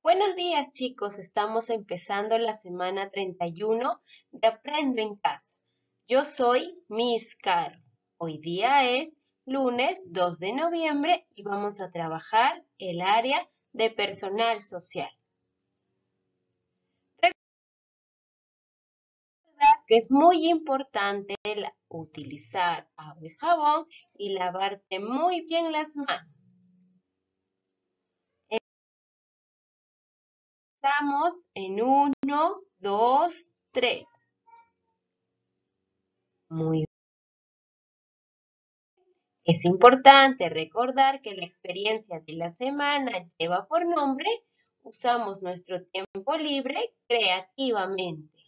Buenos días, chicos. Estamos empezando la semana 31 de Aprendo en Casa. Yo soy Miss Caro. Hoy día es lunes 2 de noviembre y vamos a trabajar el área de personal social. Recuerda que es muy importante utilizar agua y jabón y lavarte muy bien las manos. Estamos en 1, 2, 3. Muy bien. Es importante recordar que la experiencia de la semana lleva por nombre "Usamos nuestro tiempo libre creativamente".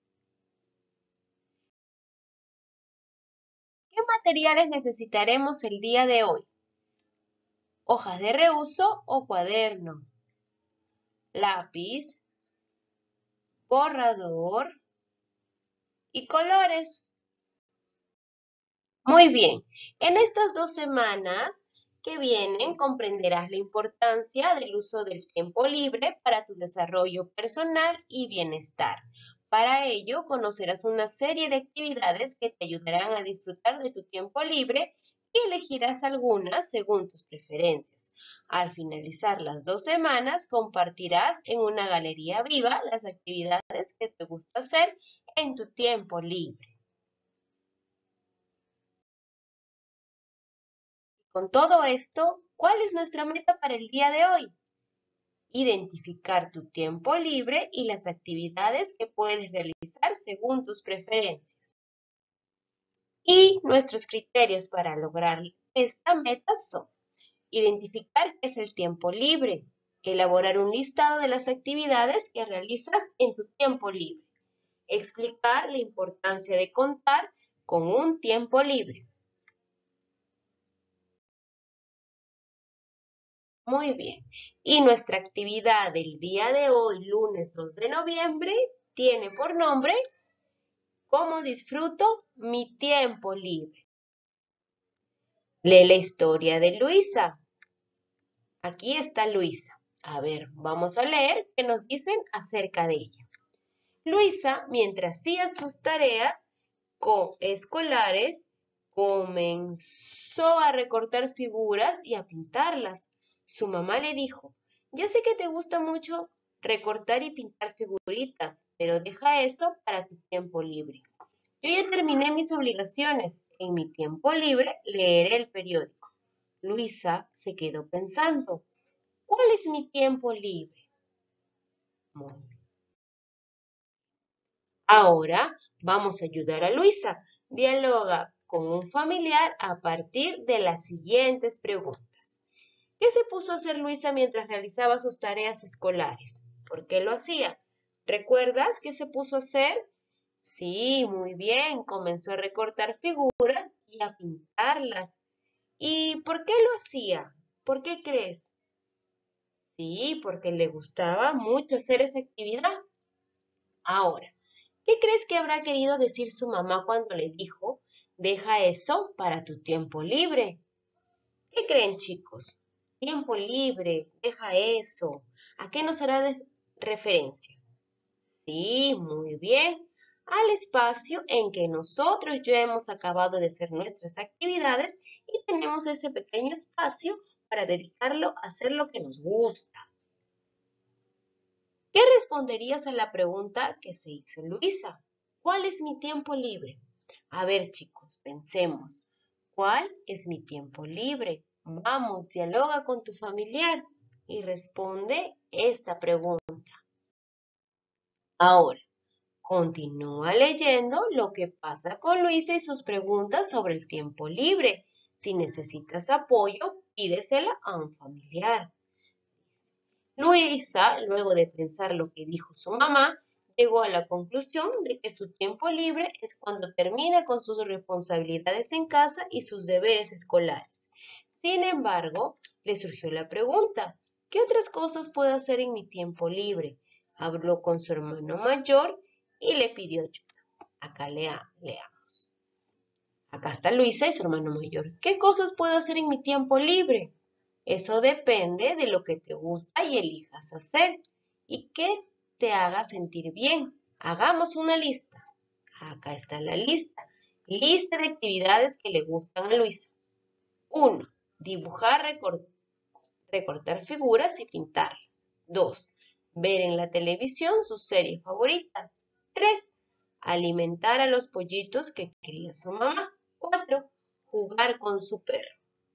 ¿Qué materiales necesitaremos el día de hoy? Hojas de reuso o cuaderno, lápiz, borrador y colores. Muy bien, en estas 2 semanas que vienen comprenderás la importancia del uso del tiempo libre para tu desarrollo personal y bienestar. Para ello, conocerás una serie de actividades que te ayudarán a disfrutar de tu tiempo libre y elegirás algunas según tus preferencias. Al finalizar las 2 semanas, compartirás en una galería viva las actividades que te gusta hacer en tu tiempo libre. Con todo esto, ¿cuál es nuestra meta para el día de hoy? Identificar tu tiempo libre y las actividades que puedes realizar según tus preferencias. Y nuestros criterios para lograr esta meta son: identificar qué es el tiempo libre, elaborar un listado de las actividades que realizas en tu tiempo libre, explicar la importancia de contar con un tiempo libre. Muy bien. Y nuestra actividad del día de hoy, lunes 2 de noviembre, tiene por nombre "¿Cómo disfruto mi tiempo libre?". Lee la historia de Luisa. Aquí está Luisa. A ver, vamos a leer qué nos dicen acerca de ella. Luisa, mientras hacía sus tareas escolares, comenzó a recortar figuras y a pintarlas. Su mamá le dijo: "Ya sé que te gusta mucho recortar y pintar figuritas, pero deja eso para tu tiempo libre". "Yo ya terminé mis obligaciones. En mi tiempo libre leeré el periódico". Luisa se quedó pensando: ¿cuál es mi tiempo libre? Muy bien. Ahora vamos a ayudar a Luisa. Dialoga con un familiar a partir de las siguientes preguntas. ¿Qué se puso a hacer Luisa mientras realizaba sus tareas escolares? ¿Por qué lo hacía? ¿Recuerdas qué se puso a hacer? Sí, muy bien. Comenzó a recortar figuras y a pintarlas. ¿Y por qué lo hacía? ¿Por qué crees? Sí, porque le gustaba mucho hacer esa actividad. Ahora, ¿qué crees que habrá querido decir su mamá cuando le dijo: "Deja eso para tu tiempo libre"? ¿Qué creen, chicos? Tiempo libre, deja eso. ¿A qué nos hará referencia? Sí, muy bien. Al espacio en que nosotros ya hemos acabado de hacer nuestras actividades y tenemos ese pequeño espacio para dedicarlo a hacer lo que nos gusta. ¿Qué responderías a la pregunta que se hizo Luisa? ¿Cuál es mi tiempo libre? A ver, chicos, pensemos. ¿Cuál es mi tiempo libre? Vamos, dialoga con tu familiar y responde esta pregunta. Ahora, continúa leyendo lo que pasa con Luisa y sus preguntas sobre el tiempo libre. Si necesitas apoyo, pídesela a un familiar. Luisa, luego de pensar lo que dijo su mamá, llegó a la conclusión de que su tiempo libre es cuando termina con sus responsabilidades en casa y sus deberes escolares. Sin embargo, le surgió la pregunta: ¿qué otras cosas puedo hacer en mi tiempo libre? Habló con su hermano mayor y le pidió ayuda. Acá leamos. Acá está Luisa y su hermano mayor. ¿Qué cosas puedo hacer en mi tiempo libre? Eso depende de lo que te gusta y elijas hacer. y que te haga sentir bien. Hagamos una lista. Acá está la lista. Lista de actividades que le gustan a Luisa. 1. Dibujar, recortar figuras y pintarlas. 2. Ver en la televisión su serie favorita. 3. Alimentar a los pollitos que cría su mamá. 4. Jugar con su perro.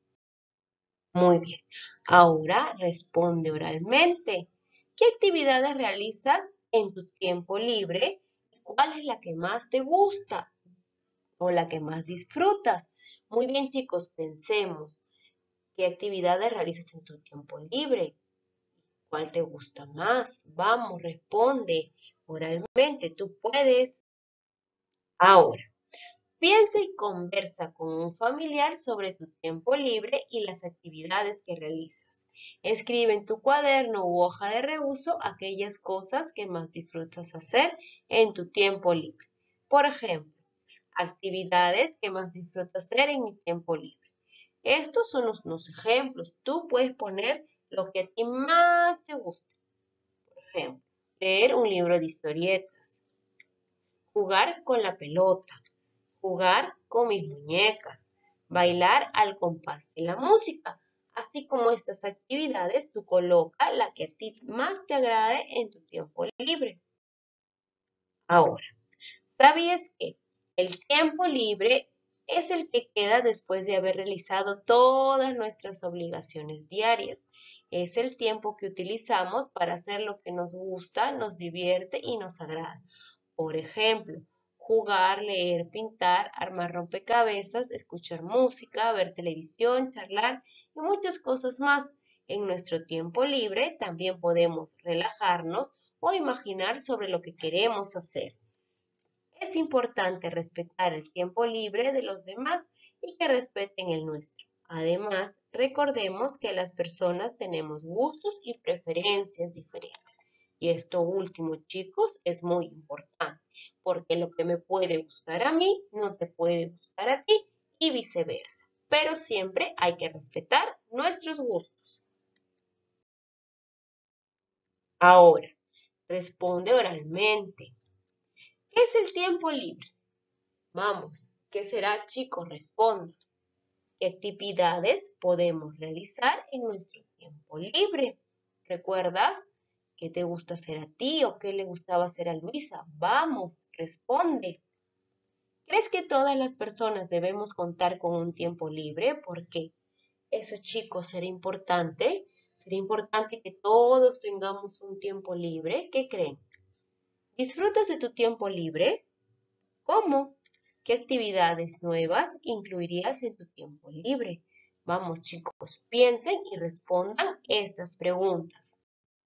Muy bien. Ahora responde oralmente. ¿Qué actividades realizas en tu tiempo libre? ¿Cuál es la que más te gusta o la que más disfrutas? Muy bien, chicos, pensemos. ¿Qué actividades realizas en tu tiempo libre? ¿Cuál te gusta más? Vamos, responde oralmente. Tú puedes. Ahora, piensa y conversa con un familiar sobre tu tiempo libre y las actividades que realizas. Escribe en tu cuaderno u hoja de reuso aquellas cosas que más disfrutas hacer en tu tiempo libre. Por ejemplo, actividades que más disfruto hacer en mi tiempo libre. Estos son unos ejemplos. Tú puedes poner lo que a ti más te gusta. Por ejemplo, leer un libro de historietas, jugar con la pelota, jugar con mis muñecas, bailar al compás de la música. Así como estas actividades, tú coloca la que a ti más te agrade en tu tiempo libre. Ahora, ¿sabías que el tiempo libre es el que queda después de haber realizado todas nuestras obligaciones diarias? Es el tiempo que utilizamos para hacer lo que nos gusta, nos divierte y nos agrada. Por ejemplo, jugar, leer, pintar, armar rompecabezas, escuchar música, ver televisión, charlar y muchas cosas más. En nuestro tiempo libre también podemos relajarnos o imaginar sobre lo que queremos hacer. Es importante respetar el tiempo libre de los demás y que respeten el nuestro. Además, recordemos que las personas tenemos gustos y preferencias diferentes. Y esto último, chicos, es muy importante, porque lo que me puede gustar a mí no te puede gustar a ti y viceversa. Pero siempre hay que respetar nuestros gustos. Ahora, responde oralmente. ¿Qué es el tiempo libre? Vamos, ¿qué será, chicos? Responda. ¿Qué actividades podemos realizar en nuestro tiempo libre? ¿Recuerdas qué te gusta hacer a ti o qué le gustaba hacer a Luisa? Vamos, responde. ¿Crees que todas las personas debemos contar con un tiempo libre? Porque eso, chicos, será importante. Será importante que todos tengamos un tiempo libre. ¿Qué creen? ¿Disfrutas de tu tiempo libre? ¿Cómo? ¿Qué actividades nuevas incluirías en tu tiempo libre? Vamos, chicos, piensen y respondan estas preguntas.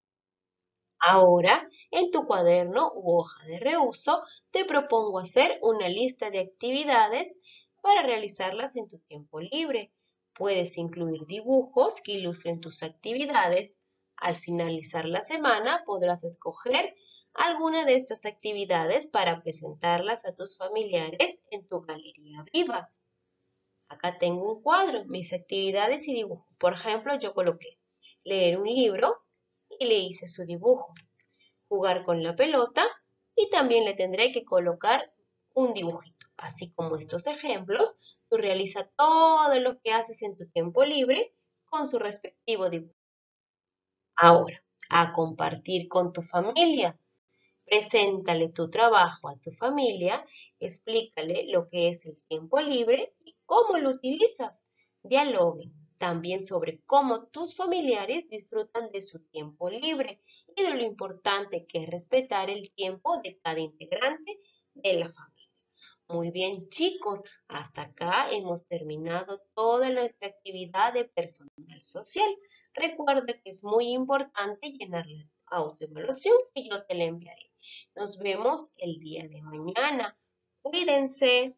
Ahora, en tu cuaderno u hoja de reuso, te propongo hacer una lista de actividades para realizarlas en tu tiempo libre. Puedes incluir dibujos que ilustren tus actividades. Al finalizar la semana, podrás escoger alguna de estas actividades para presentarlas a tus familiares en tu galería viva. Acá tengo un cuadro, mis actividades y dibujos. Por ejemplo, yo coloqué leer un libro y le hice su dibujo. Jugar con la pelota y también le tendré que colocar un dibujito. Así como estos ejemplos, tú realiza todo lo que haces en tu tiempo libre con su respectivo dibujo. Ahora, a compartir con tu familia. Preséntale tu trabajo a tu familia, explícale lo que es el tiempo libre y cómo lo utilizas. Dialoguen también sobre cómo tus familiares disfrutan de su tiempo libre y de lo importante que es respetar el tiempo de cada integrante de la familia. Muy bien, chicos, hasta acá hemos terminado toda nuestra actividad de personal social. Recuerda que es muy importante llenar la autoevaluación que yo te la enviaré. Nos vemos el día de mañana. Cuídense.